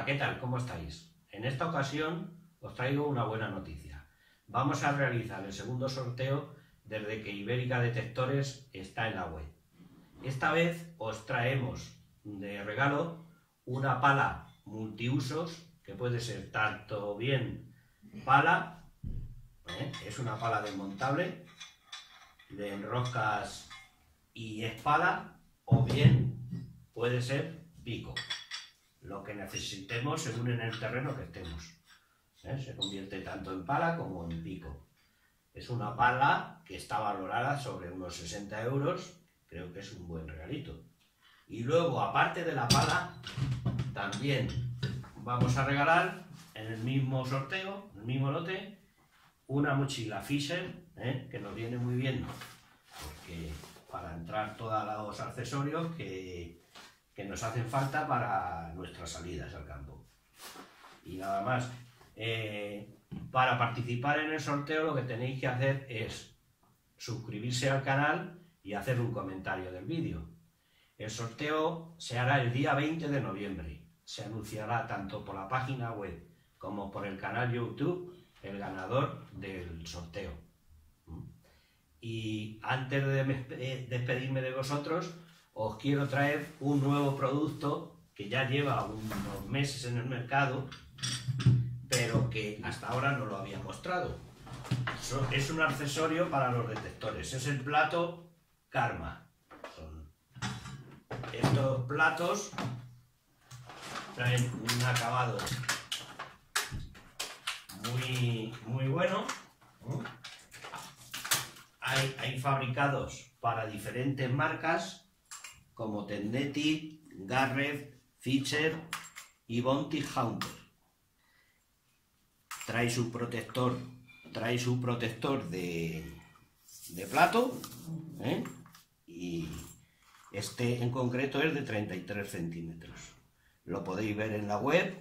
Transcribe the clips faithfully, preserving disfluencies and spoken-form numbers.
¿qué tal? ¿Cómo estáis? En esta ocasión os traigo una buena noticia. Vamos a realizar el segundo sorteo desde que Ibérica Detectores está en la web. Esta vez os traemos de regalo una pala multiusos, que puede ser tanto bien pala, ¿eh? Es una pala desmontable, de enroscas y espada, o bien puede ser pico, lo que necesitemos según en el terreno que estemos. ¿Eh? Se convierte tanto en pala como en pico. Es una pala que está valorada sobre unos sesenta euros, creo que es un buen regalito. Y luego, aparte de la pala, también vamos a regalar en el mismo sorteo, en el mismo lote, una mochila Fisher, ¿eh? que nos viene muy bien, porque para entrar todos los accesorios que, que nos hacen falta para nuestras salidas al campo. Y nada más. Eh, para participar en el sorteo lo que tenéis que hacer es suscribirse al canal y hacer un comentario del vídeo. El sorteo se hará el día veinte de noviembre. Se anunciará tanto por la página web como por el canal YouTube el ganador del sorteo. Y antes de despedirme de vosotros, os quiero traer un nuevo producto que ya lleva unos meses en el mercado, pero que hasta ahora no lo había mostrado. Es un accesorio para los detectores, es el plato Karma. Son estos platos, traen un acabado muy, muy bueno. Hay, hay fabricados para diferentes marcas como Tennetti, Garrett, Fisher y Bounty Hunter. Trae su protector, trae su protector de, de plato, ¿eh? Y este en concreto es de treinta y tres centímetros. Lo podéis ver en la web.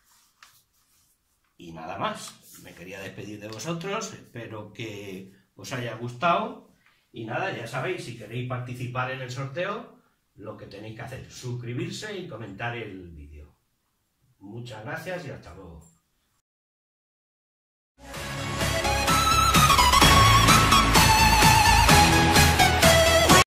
Y nada más. Me quería despedir de vosotros. Espero que os haya gustado. Y nada, ya sabéis, si queréis participar en el sorteo, lo que tenéis que hacer es suscribirse y comentar el vídeo. Muchas gracias y hasta luego.